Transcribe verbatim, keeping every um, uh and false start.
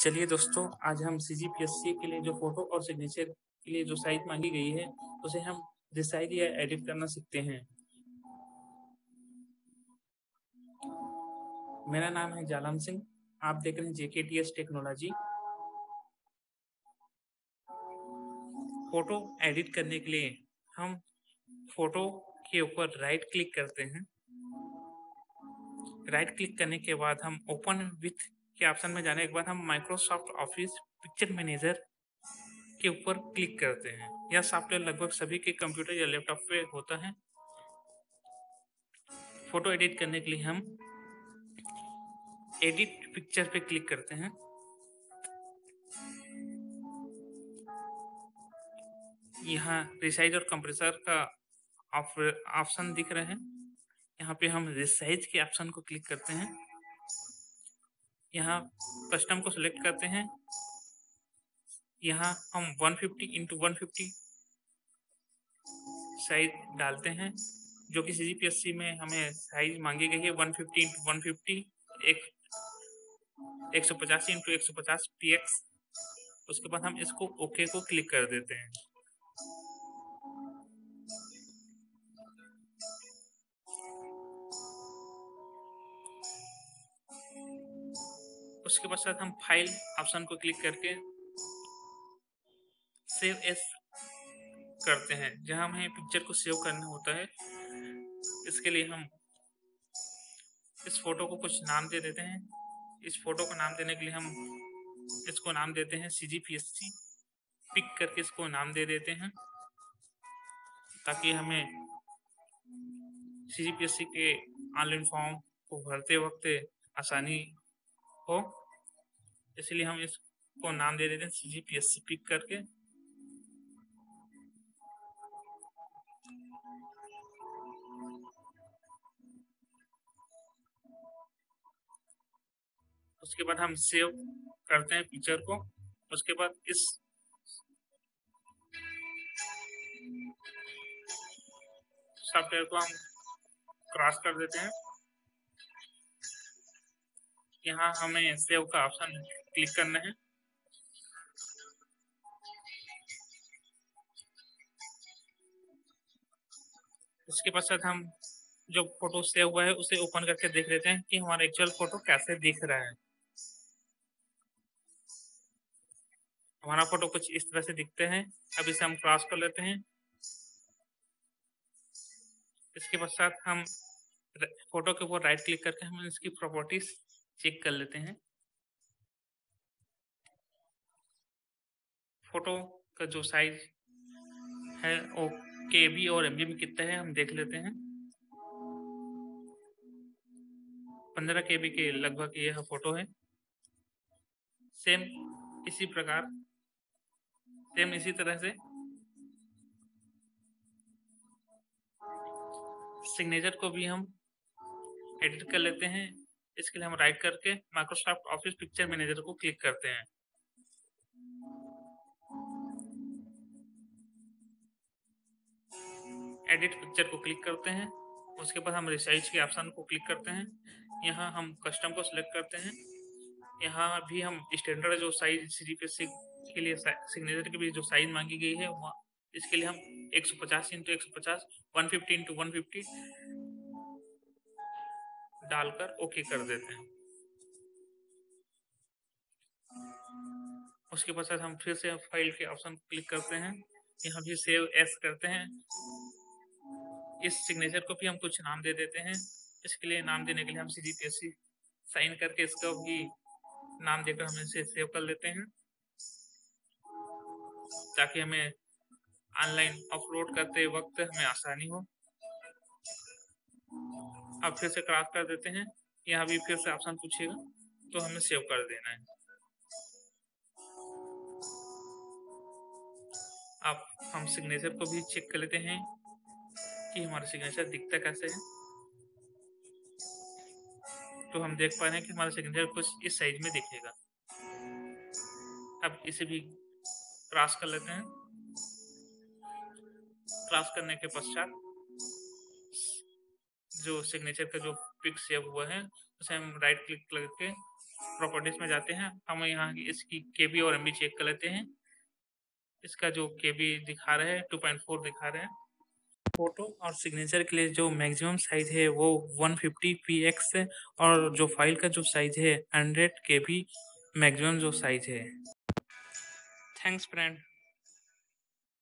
चलिए दोस्तों, आज हम सीजीपीएससी के लिए जो फोटो और सिग्नेचर के लिए जो साइज मांगी गई है उसे हम रिसाइज या एडिट करना सीखते हैं। मेरा नाम है जालम सिंह, आप देख रहे हैं जेकेटीएस टेक्नोलॉजी। फोटो एडिट करने के लिए हम फोटो के ऊपर राइट क्लिक करते हैं। राइट क्लिक करने के बाद हम ओपन विथ के ऑप्शन में जाने के बाद हम माइक्रोसॉफ्ट ऑफिस पिक्चर मैनेजर के ऊपर क्लिक करते हैं। यह सॉफ्टवेयर लगभग सभी के कंप्यूटर या लैपटॉप पे होता है। फोटो एडिट करने के लिए हम एडिट पिक्चर पे क्लिक करते हैं। यहाँ रिसाइज और कंप्रेसर का ऑप्शन दिख रहे हैं। यहाँ पे हम रिसाइज के ऑप्शन को क्लिक करते हैं। यहाँ कस्टम को सिलेक्ट करते हैं। यहाँ हम one fifty into one fifty size डालते हैं, जो कि सीजीपीएससी में हमें साइज मांगी गई है one fifty into one fifty, एक एक सौ पचास इंटू एक सौ पचास पी एक्स। उसके बाद हम इसको ओके को क्लिक कर देते हैं। उसके पश्चात हम फाइल ऑप्शन को क्लिक करके सेव एस करते हैं, जहां हमें पिक्चर को सेव करना होता है। इसके लिए हम इस फोटो को कुछ नाम दे देते हैं। इस फोटो को नाम देने के लिए हम इसको नाम देते हैं सीजीपीएससी पिक करके इसको नाम दे देते हैं, ताकि हमें सीजीपीएससी के ऑनलाइन फॉर्म को भरते वक्त आसानी हो। इसलिए हम इसको नाम दे देते हैं सीजीपीएससी पिक करके। उसके बाद हम सेव करते हैं पिक्चर को। उसके बाद इस सॉफ्टवेयर को हम क्रॉस कर देते हैं। यहाँ हमें सेव का ऑप्शन क्लिक करना है। उसके पश्चात हम जो फोटो सेव हुआ है उसे ओपन करके देख लेते हैं कि हमारा एक्चुअल फोटो कैसे दिख रहा है। हमारा फोटो कुछ इस तरह से दिखते हैं। अब इसे हम क्रॉस कर लेते हैं। इसके पश्चात हम फोटो के ऊपर राइट क्लिक करके हम इसकी प्रॉपर्टीज चेक कर लेते हैं। फोटो का जो साइज है वो केबी और एमबी में कितना है हम देख लेते हैं। पंद्रह केबी के लगभग यह फोटो है। सेम इसी प्रकार सेम इसी तरह से सिग्नेचर को भी हम एडिट कर लेते हैं। इसके लिए हम राइट करके माइक्रोसॉफ्ट ऑफिस पिक्चर मैनेजर को क्लिक करते हैं। एडिट पिक्चर को क्लिक करते हैं। उसके बाद हम रिसाइज के ऑप्शन को क्लिक करते हैं। यहाँ हम कस्टम को सिलेक्ट करते हैं। यहाँ भी हम स्टैंडर्ड जो साइज सीजीपीएससी के लिए सिग्नेचर के भी जो साइज मांगी गई है वहाँ इसके लिए हम एक सौ पचास इंटू एक सौ पचास, one fifty into one fifty डालकर ओके कर देते हैं। उसके पश्चात हम फिर से फाइल के ऑप्शन को क्लिक करते हैं। यहाँ भी सेव एस करते हैं। इस सिग्नेचर को भी हम कुछ नाम दे देते हैं। इसके लिए नाम देने के लिए हम सीजीपीएससी साइन करके इसका भी नाम देकर हम इसे सेव कर लेते हैं, ताकि हमें ऑनलाइन अपलोड करते वक्त हमें आसानी हो। अब फिर से क्रॉस कर देते हैं। यहाँ भी फिर से ऑप्शन पूछेगा तो हमें सेव कर देना है। अब हम सिग्नेचर को भी चेक कर लेते हैं कि हमारा सिग्नेचर दिखता कैसे है। तो हम देख पा रहे हैं कि हमारा सिग्नेचर कुछ इस साइज में दिखेगा। अब इसे भी क्रॉस कर लेते हैं। क्रॉस करने के पश्चात जो सिग्नेचर का जो पिक सेव हुआ है उसे हम राइट क्लिक करके प्रॉपर्टीज में जाते हैं, हम यहाँ इसकी केबी और एमबी चेक कर लेते हैं। इसका जो केबी दिखा रहा है टू पॉइंट फोर दिखा रहे हैं। फोटो और सिग्नेचर के लिए जो मैक्सिमम साइज है वो वन फिफ्टी पी एक्स है, और जो फाइल का जो साइज है हंड्रेड केबी मैक्सिमम जो साइज है। Thanks friend.